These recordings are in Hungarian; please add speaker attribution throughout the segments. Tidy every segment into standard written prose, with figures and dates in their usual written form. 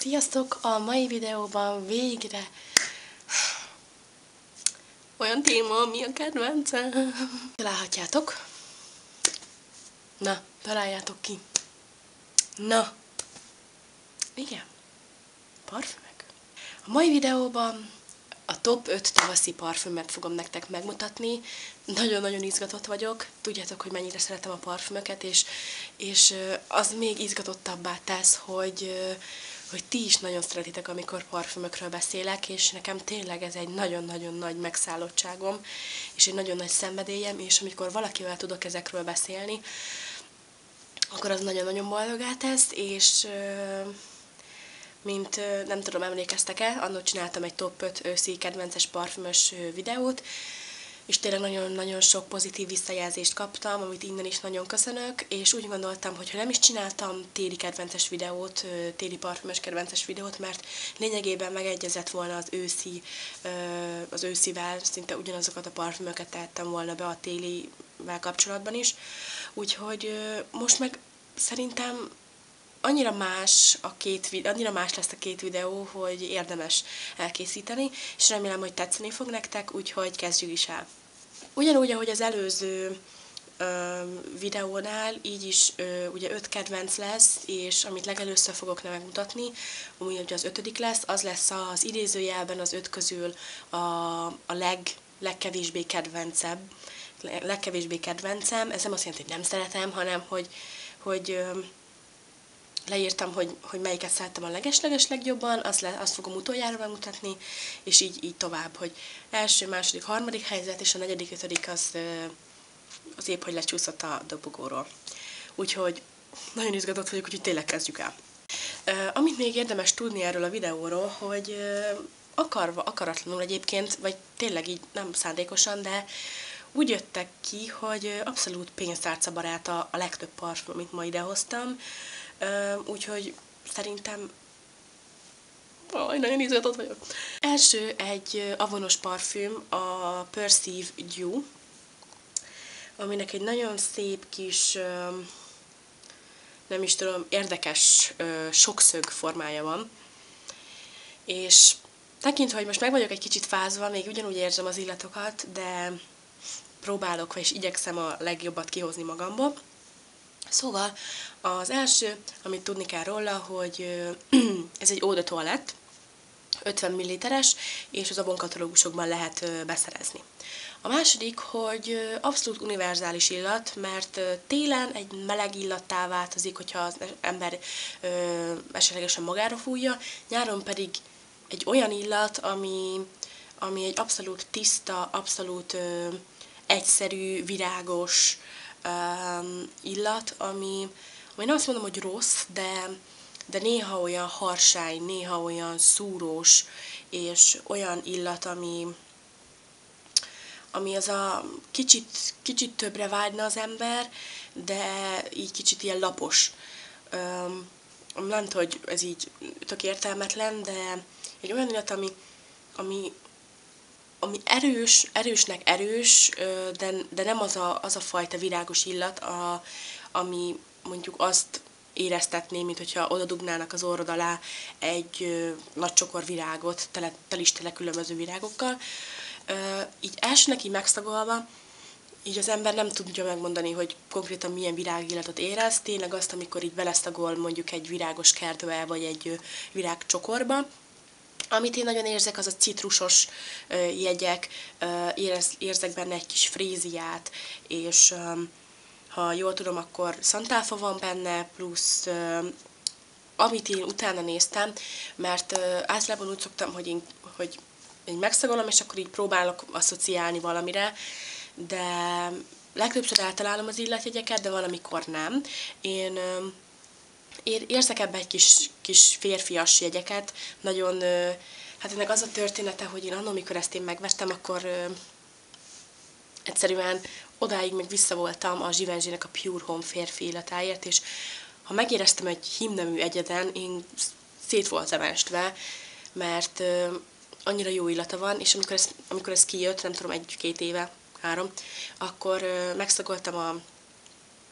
Speaker 1: Sziasztok! A mai videóban végre olyan téma, ami a kedvencem. Találhatjátok? Na, találjátok ki. Na, igen, parfümök. A mai videóban a top 5 tavaszi parfümöt fogom nektek megmutatni. Nagyon-nagyon izgatott vagyok. Tudjátok, hogy mennyire szeretem a parfümöket, és az még izgatottabbá tesz, hogy ti is nagyon szeretitek, amikor parfümökről beszélek, és nekem tényleg ez egy nagyon-nagyon nagy megszállottságom, és egy nagyon nagy szenvedélyem, és amikor valakivel tudok ezekről beszélni, akkor az nagyon-nagyon boldogá tesz, és mint nem tudom, emlékeztek-e, annak csináltam egy top 5 őszi kedvences parfümös videót, és tényleg nagyon-nagyon sok pozitív visszajelzést kaptam, amit innen is nagyon köszönök, és úgy gondoltam, hogy ha nem is csináltam téli kedvences videót, téli parfümös kedvences videót, mert lényegében megegyezett volna az őszivel, szinte ugyanazokat a parfümöket tettem volna be a télivel kapcsolatban is, úgyhogy most meg szerintem annyira más lesz a két videó, hogy érdemes elkészíteni, és remélem, hogy tetszeni fog nektek, úgyhogy kezdjük is el. Ugyanúgy, ahogy az előző videónál, így is ugye 5 kedvenc lesz, és amit legelőször fogok megmutatni, ami ugye az 5. lesz, az lesz az idézőjelben az 5 közül a legkevésbé kedvencem. Ez nem azt jelenti, hogy nem szeretem, hanem hogy leírtam, hogy melyiket szerettem a leges-leges legjobban, azt fogom utoljára bemutatni, és így tovább, hogy első, második, harmadik helyzet, és a negyedik, ötödik az épp, hogy lecsúszott a dobogóról. Úgyhogy nagyon izgatott vagyok, úgyhogy tényleg kezdjük el. Amit még érdemes tudni erről a videóról, hogy akaratlanul egyébként, vagy tényleg így nem szándékosan, de úgy jöttek ki, hogy abszolút pénztárcabarát a legtöbb parfüm, amit ma idehoztam, úgyhogy szerintem nagyon izgatott vagyok. Első egy avonos parfüm, a Perceive Dew, aminek egy nagyon szép kis, nem is tudom, érdekes sokszög formája van. És tekintve, hogy most meg vagyok egy kicsit fázva, még ugyanúgy érzem az illatokat, de próbálok, és igyekszem a legjobbat kihozni magamból. Szóval az első, amit tudni kell róla, hogy ez egy eau de toilette, 50 ml-es, és az Avon katalógusokban lehet beszerezni. A második, hogy abszolút univerzális illat, mert télen egy meleg illattá változik, hogyha az ember esetlegesen magára fújja, nyáron pedig egy olyan illat, ami egy abszolút tiszta, abszolút egyszerű, virágos illat, ami nem azt mondom, hogy rossz, de néha olyan harsány, néha olyan szúrós, és olyan illat, ami az a kicsit többre vágyna az ember, de így kicsit ilyen lapos. Nem tudom, hogy ez így tök értelmetlen, de egy olyan illat, ami erősnek erős, de nem az a fajta virágos illat, ami mondjuk azt éreztetné, mint hogyha oda dugnának az orrod alá egy nagy csokor virágot, tele különböző virágokkal. Így elsőnek így megszagolva, így az ember nem tudja megmondani, hogy konkrétan milyen virágillatot érez, tényleg azt, amikor így beleszagol mondjuk egy virágos kertbe, vagy egy virágcsokorba. Amit én nagyon érzek, az a citrusos jegyek, érzek benne egy kis fréziát, és ha jól tudom, akkor szantáfa van benne, plusz amit én utána néztem, mert általában úgy szoktam, hogy megszagolom, és akkor így próbálok asszociálni valamire, de legtöbbször eltalálom az illatjegyeket, de valamikor nem. Én érzek ebbe egy kis férfias jegyeket, nagyon, hát ennek az a története, hogy én annak, amikor ezt én megvettem, akkor egyszerűen odáig meg vissza voltam a Givenchy-nek a Pure Home férfi illatáért, és ha megéreztem egy hímnemű egyeden, én szét voltam estve, mert annyira jó illata van, és amikor ez kijött, nem tudom, 1-2 éve, 3, akkor megszagoltam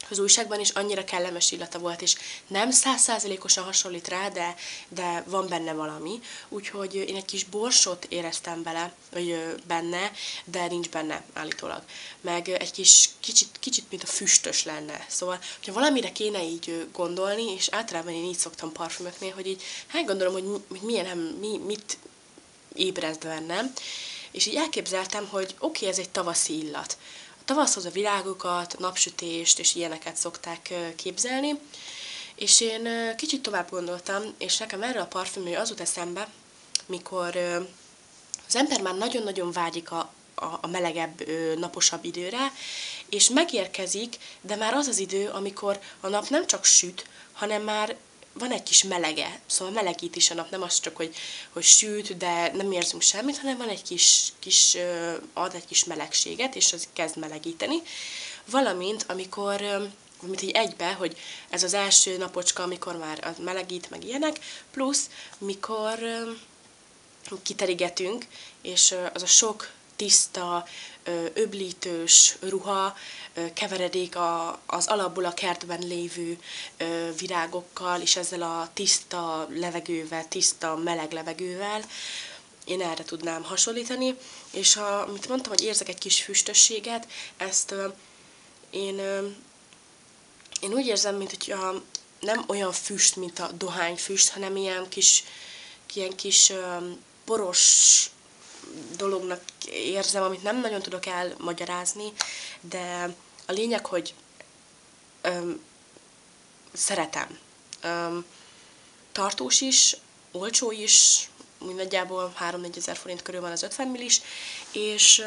Speaker 1: az újságban is annyira kellemes illata volt, és nem 100%-osan hasonlít rá, de van benne valami. Úgyhogy én egy kis borsot éreztem benne, de nincs benne állítólag. Meg egy kicsit mint a füstös lenne. Szóval, hogyha valamire kéne így gondolni, és általában én így szoktam parfümöknél, hogy így gondolom, hogy mit ébreszt bennem, és így elképzeltem, hogy oké, ez egy tavaszi illat. Tavaszhoz a virágokat, napsütést és ilyeneket szokták képzelni, és én kicsit tovább gondoltam, és nekem erről a parfümről az jut eszembe, mikor az ember már nagyon-nagyon vágyik a melegebb, naposabb időre, és megérkezik, de már az az idő, amikor a nap nem csak süt, hanem már van egy kis melege, szóval melegít is a nap, nem az csak, hogy süt, de nem érzünk semmit, hanem van egy ad egy kis melegséget, és az kezd melegíteni. Valamint, amikor, mint így egybe, hogy ez az első napocska, amikor már az melegít, meg ilyenek, plusz, mikor kiterigetünk, és az a sok tiszta, öblítős ruha keveredik az alapból a kertben lévő virágokkal, és ezzel a tiszta levegővel, tiszta meleg levegővel. Én erre tudnám hasonlítani, és amit mondtam, hogy érzek egy kis füstösséget, ezt én úgy érzem, mint hogy nem olyan füst, mint a dohányfüst, hanem ilyen kis poros dolognak érzem, amit nem nagyon tudok elmagyarázni, de a lényeg, hogy szeretem. Tartós is, olcsó is, nagyjából 3-4 ezer forint körül van az 50 millis, és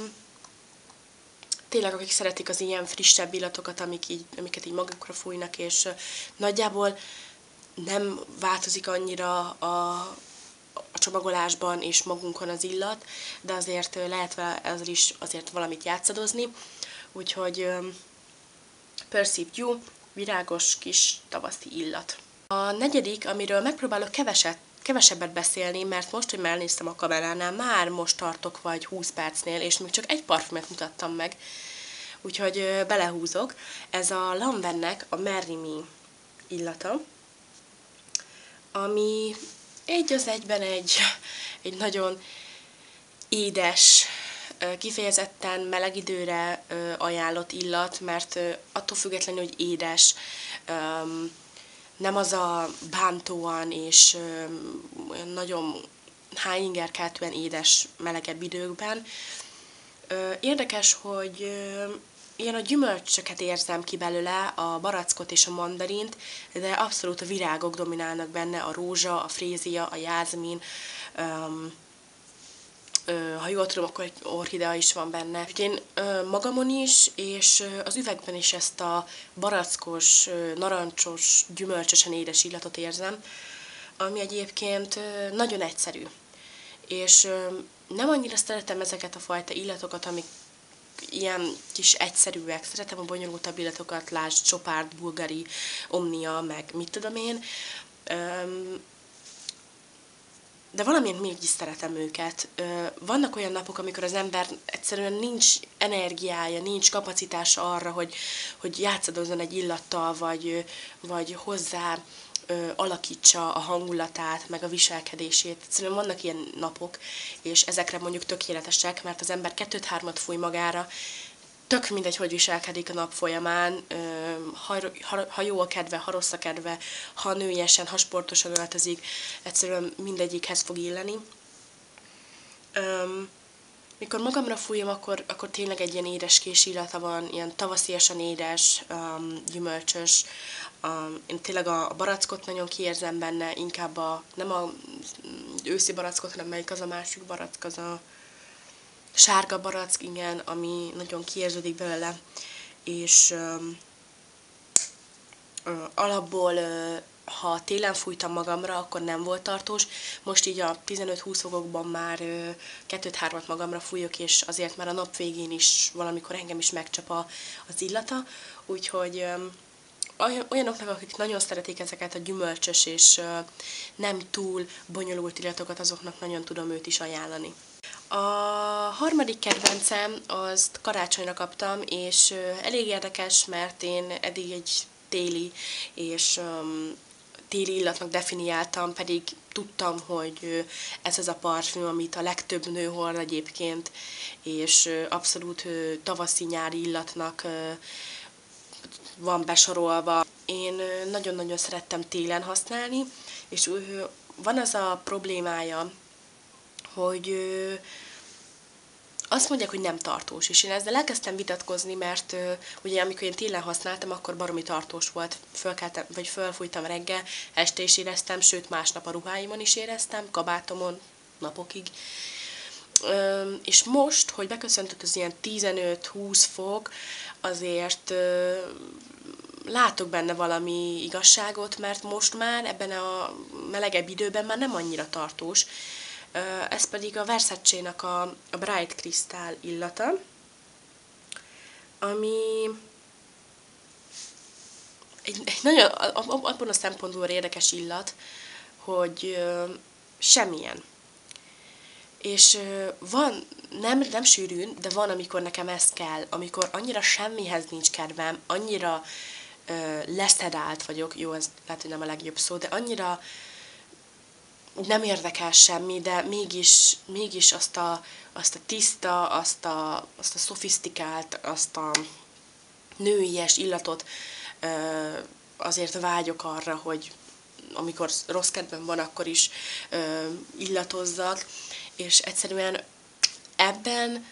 Speaker 1: tényleg akik szeretik az ilyen frissebb illatokat, amiket így magukra fújnak, és nagyjából nem változik annyira a csomagolásban és magunkon az illat, de azért lehet ezzel is azért valamit játszadozni. Úgyhogy Perceived You, virágos kis tavaszi illat. A negyedik, amiről megpróbálok kevesebbet beszélni, mert most, hogy már néztem a kameránál, már most tartok vagy 20 percnél, és még csak egy parfümöt mutattam meg, úgyhogy belehúzok. Ez a Lanvinnek a Marry Me illata, ami egy az egyben egy nagyon édes, kifejezetten meleg időre ajánlott illat, mert attól függetlenül, hogy édes, nem az a bántóan és nagyon hájingerkeltően édes, melegebb időkben. Érdekes, hogy én a gyümölcsöket érzem ki belőle, a barackot és a mandarint, de abszolút a virágok dominálnak benne, a rózsa, a frézia, a jázmin, ha jól tudom, akkor egy orchidea is van benne. Én magamon is, és az üvegben is ezt a barackos, narancsos, gyümölcsösen édes illatot érzem, ami egyébként nagyon egyszerű. És nem annyira szeretem ezeket a fajta illatokat, amik ilyen kis egyszerűek. Szeretem a bonyolultabb illatokat, lásd Chopard, Bulgari, Omnia, meg mit tudom én. De valamiért mégis szeretem őket. Vannak olyan napok, amikor az ember egyszerűen nincs energiája, nincs kapacitása arra, hogy játszadozzon egy illattal, vagy hozzá alakítsa a hangulatát, meg a viselkedését. Egyszerűen vannak ilyen napok, és ezekre mondjuk tökéletesek, mert az ember 2-3-at fúj magára, tök mindegy, hogy viselkedik a nap folyamán, ha jó a kedve, ha rossz a kedve, ha nőiesen, ha sportosan öltözik, egyszerűen mindegyikhez fog illeni. Mikor magamra fújom, akkor tényleg egy ilyen édeskés illata van, ilyen tavasziasan édes, gyümölcsös. Én tényleg a barackot nagyon kiérzem benne, inkább nem az őszi barackot, hanem melyik az a másik barack, az a sárga barack, igen, ami nagyon kiérződik belőle, és alapból, ha télen fújtam magamra, akkor nem volt tartós, most így a 15-20 fokokban már 2-3-at magamra fújok, és azért már a nap végén is valamikor engem is megcsap az illata, úgyhogy olyanoknak, akik nagyon szeretik ezeket a gyümölcsös és nem túl bonyolult illatokat, azoknak nagyon tudom őt is ajánlani. A harmadik kedvencem, azt karácsonyra kaptam, és elég érdekes, mert én eddig egy téli és téli illatnak definiáltam, pedig tudtam, hogy ez az a parfüm, amit a legtöbb nő hord egyébként, és abszolút tavaszi-nyári illatnak van besorolva. Én nagyon-nagyon szerettem télen használni, és van az a problémája, hogy azt mondják, hogy nem tartós, és én ezzel elkezdtem vitatkozni, mert ugye amikor én télen használtam, akkor baromi tartós volt. Fölkeltem, vagy fölfújtam reggel, este is éreztem, sőt másnap a ruháimon is éreztem, kabátomon napokig. És most, hogy beköszöntött az ilyen 15-20 fok, azért látok benne valami igazságot, mert most már ebben a melegebb időben már nem annyira tartós. Ez pedig a Versace-nak a Bright Crystal illata, ami egy nagyon, abban a szempontból érdekes illat, hogy semmilyen. És van, nem sűrűn, de van, amikor nekem ez kell, amikor annyira semmihez nincs kedvem, annyira leszedált vagyok, jó, ez lehet, hogy nem a legjobb szó, de annyira nem érdekel semmi, de mégis azt a tiszta, azt a szofisztikált, azt a nőies illatot azért vágyok arra, hogy amikor rossz kedvem van, akkor is illatozzak, és egyszerűen ebben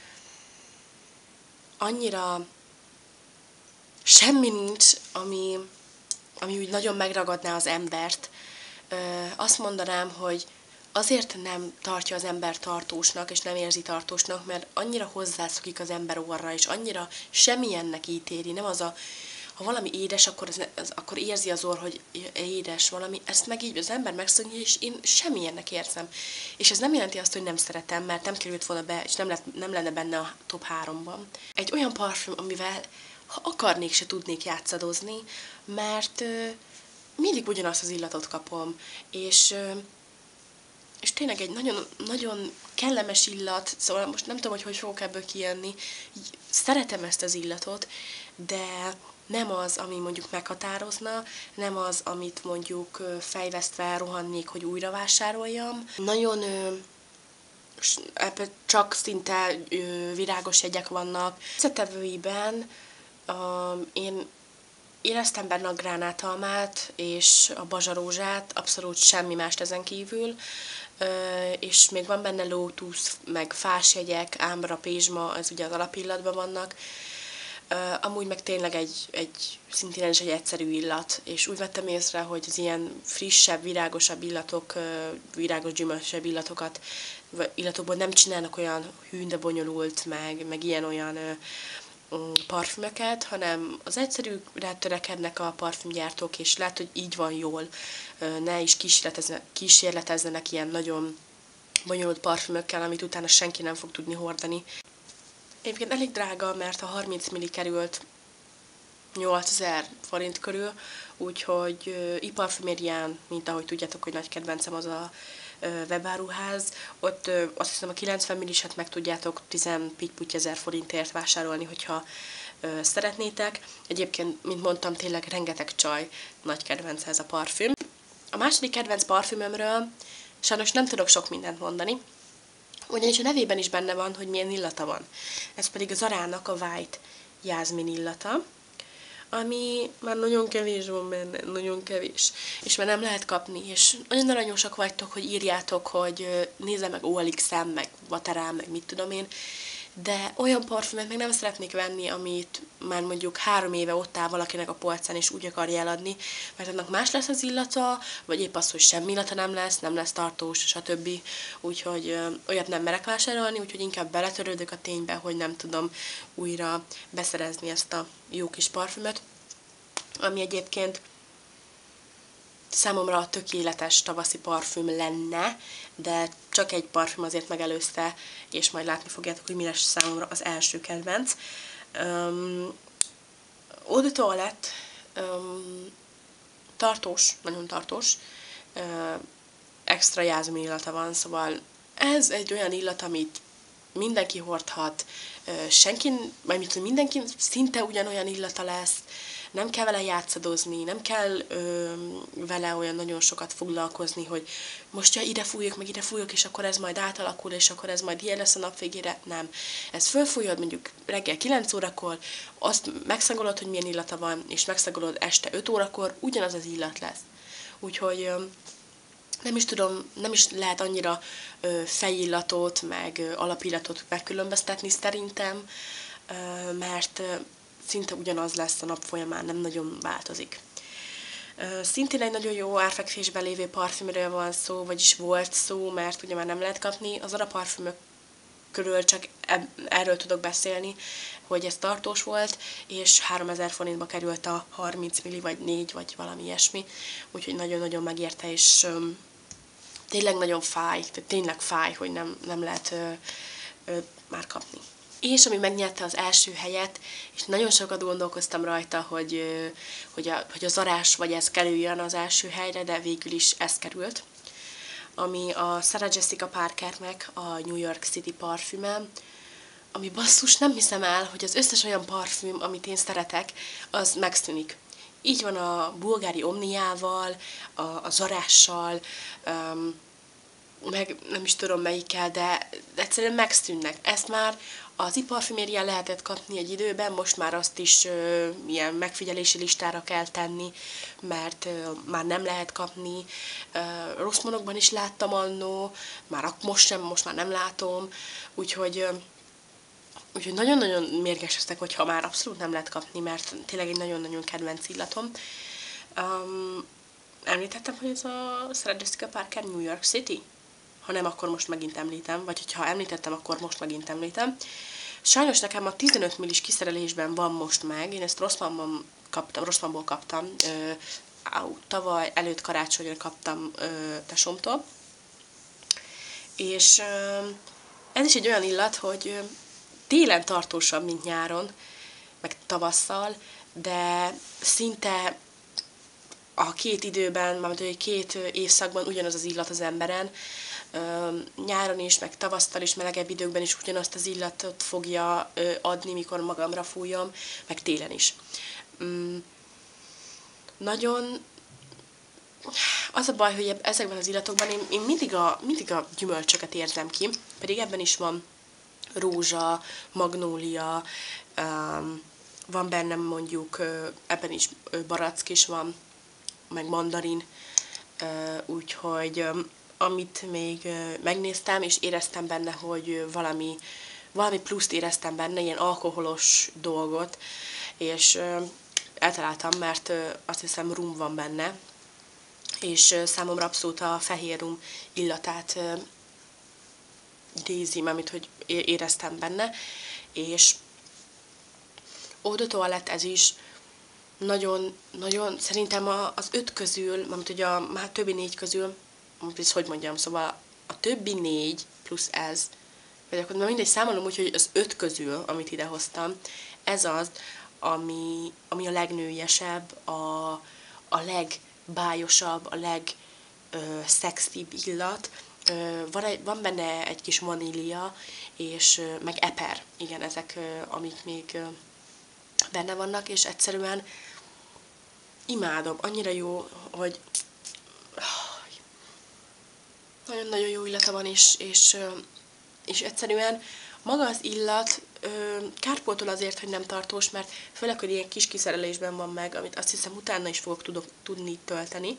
Speaker 1: annyira semmi nincs, ami úgy nagyon megragadná az embert. Azt mondanám, hogy azért nem tartja az ember tartósnak, és nem érzi tartósnak, mert annyira hozzászokik az ember orra, és annyira semmilyennek ítéli. Nem az ha valami édes, akkor érzi az orr, hogy édes valami, ezt meg így az ember megszokja, és én semmilyennek érzem. És ez nem jelenti azt, hogy nem szeretem, mert nem került volna be, és nem lenne benne a top 3-ban. Egy olyan parfüm, amivel ha akarnék, se tudnék játszadozni, mert mindig ugyanazt az illatot kapom, és tényleg egy nagyon, nagyon kellemes illat, szóval most nem tudom, hogy fogok ebből kijönni. Szeretem ezt az illatot, de nem az, ami mondjuk meghatározna, nem az, amit mondjuk fejvesztve rohannék, hogy újra vásároljam. Nagyon csak szinte virágos jegyek vannak. Összetevőiben én éreztem benne a gránátalmát és a bazsarózsát, abszolút semmi mást ezen kívül, és még van benne lótusz, meg fásjegyek, ámbra, pézsma, ez ugye az alapillatban vannak. Amúgy meg tényleg szintén is egy egyszerű illat, és úgy vettem észre, hogy az ilyen frissebb, virágosabb illatok, virágos gyümölcsösebb illatokból nem csinálnak olyan hűn, de bonyolult, meg ilyen-olyan parfümöket, hanem az egyszerűre törekednek a parfümgyártók, és lehet, hogy így van jól, ne is kísérletezzenek ilyen nagyon bonyolult parfümökkel, amit utána senki nem fog tudni hordani. Egyébként elég drága, mert a 30 ml került 8000 forint körül, úgyhogy iparfümérián, mint ahogy tudjátok, hogy nagy kedvencem az a webáruház, ott azt hiszem a 90 milliset meg tudjátok 10 ezer forintért vásárolni, hogyha szeretnétek. Egyébként, mint mondtam, tényleg rengeteg csaj nagy kedvence ez a parfüm. A második kedvenc parfümömről sajnos nem tudok sok mindent mondani, ugyanis a nevében is benne van, hogy milyen illata van. Ez pedig a Zarának a White Jasmine illata, ami már nagyon kevés van benne, nagyon kevés, és már nem lehet kapni, és nagyon aranyosak vagytok, hogy írjátok, hogy nézze meg OLX-en, meg Vaterán, meg mit tudom én, de olyan parfümöt meg nem szeretnék venni, amit már mondjuk 3 éve ott áll valakinek a polcán, és úgy akarja eladni, mert annak más lesz az illata, vagy épp az, hogy semmi illata nem lesz tartós, stb. Úgyhogy olyat nem merek vásárolni, úgyhogy inkább beletörődök a ténybe, hogy nem tudom újra beszerezni ezt a jó kis parfümöt, ami egyébként számomra a tökéletes tavaszi parfüm lenne, de csak egy parfüm azért megelőzte, és majd látni fogjátok, hogy mi lesz számomra az első kedvenc. Eau de Toilette, tartós, nagyon tartós, extra jázmin illata van, szóval ez egy olyan illat, amit mindenki hordhat, senki, vagy mit tudom, mindenki szinte ugyanolyan illata lesz, nem kell vele játszadozni, nem kell vele olyan nagyon sokat foglalkozni, hogy most ja, ide fújjuk, meg ide fújjuk, és akkor ez majd átalakul, és akkor ez majd ilyen lesz a nap végére. Nem. Ez fölfújod mondjuk reggel 9 órakor, azt megszagolod, hogy milyen illata van, és megszagolod este 5 órakor, ugyanaz az illat lesz. Úgyhogy nem is tudom, nem is lehet annyira fejillatot, meg alapillatot megkülönböztetni szerintem, mert szinte ugyanaz lesz a nap folyamán, nem nagyon változik. Szintén egy nagyon jó árfekvésben lévő parfümről van szó, vagyis volt szó, mert ugye már nem lehet kapni. Az Zara parfümök körül csak erről tudok beszélni, hogy ez tartós volt, és 3000 forintba került a 30 milli, vagy 4, vagy valami ilyesmi. Úgyhogy nagyon-nagyon megérte, és tényleg nagyon fáj, tehát tényleg fáj, hogy nem lehet már kapni. És ami megnyerte az első helyet, és nagyon sokat gondolkoztam rajta, hogy a Zarás vagy ez kerüljön az első helyre, de végül is ez került, ami a Sarah Jessica Parkernek a New York City parfüme, ami basszus, nem hiszem el, hogy az összes olyan parfüm, amit én szeretek, az megszűnik. Így van a bulgári omniával, a Zarással, meg nem is tudom melyikkel, de egyszerűen megszűnnek. Ezt már az iparfümérián lehetett kapni egy időben, most már azt is ilyen megfigyelési listára kell tenni, mert már nem lehet kapni. Rosszmonokban is láttam annó, most már nem látom, úgyhogy nagyon-nagyon mérges leszek, hogyha már abszolút nem lehet kapni, mert tényleg egy nagyon-nagyon kedvenc illatom. Említettem, hogy ez a Sarah Jessica Parker New York City? Ha nem, akkor most megint említem, vagy ha említettem, akkor most megint említem. Sajnos nekem a 15 millis kiszerelésben van most meg, én ezt Rosszmanból kaptam, tavaly előtt karácsonyra kaptam tesómtól. És ez is egy olyan illat, hogy télen tartósabb, mint nyáron, meg tavasszal, de szinte a két időben, mármint két évszakban ugyanaz az illat az emberen, nyáron is, meg tavasztal is, melegebb időkben is ugyanazt az illatot fogja adni, mikor magamra fújom, meg télen is. Nagyon... Az a baj, hogy ezekben az illatokban én mindig a gyümölcsöket érzem ki, pedig ebben is van rózsa, magnólia, van bennem mondjuk, ebben is barack is van, meg mandarin, úgyhogy amit még megnéztem, és éreztem benne, hogy valami pluszt éreztem benne, ilyen alkoholos dolgot, és eltaláltam, mert azt hiszem rum van benne, és számomra abszolút a fehér rum illatát idézi, amit hogy éreztem benne, és eau de toilette ez is nagyon szerintem az 5 közül, mert ugye már többi 4 közül, hogy mondjam, szóval a többi 4 plusz ez, vagy akkor mindegy, számolom úgy, hogy az 5 közül, amit idehoztam, ez az, ami a legnőiesebb, a legbájosabb, a legszexibb illat. Van benne egy kis vanília, és meg eper, igen, ezek, amik még benne vannak, és egyszerűen imádom, annyira jó, hogy nagyon-nagyon jó illata van, és egyszerűen maga az illat kárpótol azért, hogy nem tartós, mert főleg, hogy ilyen kis kiszerelésben van meg, amit azt hiszem utána is fogok tudni tölteni.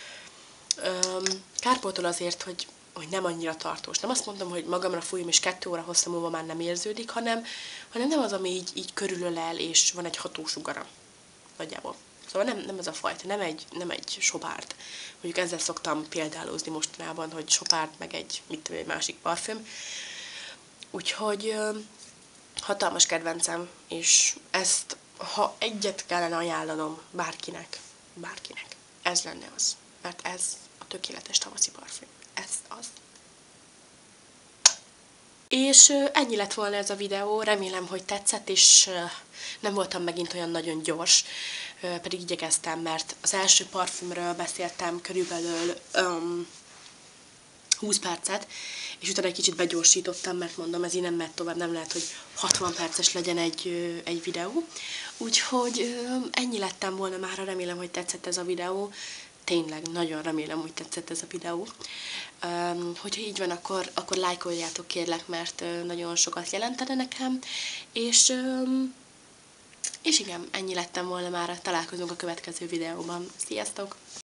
Speaker 1: Kárpótol azért, hogy nem annyira tartós. Nem azt mondom, hogy magamra fújom, és 2 óra hosszú múlva már nem érződik, hanem nem az, ami így körülölel, és van egy hatósugara. Nagyjából. Szóval nem ez a fajta, nem egy sopárd. Mondjuk ezzel szoktam példálózni mostanában, hogy sopárd, meg egy másik parfüm. Úgyhogy hatalmas kedvencem, és ezt, ha egyet kellene ajánlanom bárkinek, ez lenne az. Mert ez a tökéletes tavaszi parfüm. Ez az. És ennyi lett volna ez a videó, remélem, hogy tetszett, és nem voltam megint olyan nagyon gyors, pedig igyekeztem, mert az első parfümről beszéltem körülbelül 20 percet, és utána egy kicsit begyorsítottam, mert mondom, ez így nem megy tovább, nem lehet, hogy 60 perces legyen egy videó. Úgyhogy ennyi lettem volna mára, remélem, hogy tetszett ez a videó. Tényleg, nagyon remélem, hogy tetszett ez a videó. Hogyha így van, akkor lájkoljátok kérlek, mert nagyon sokat jelentene nekem, és igen, ennyi lettem volna mára, találkozunk a következő videóban. Sziasztok!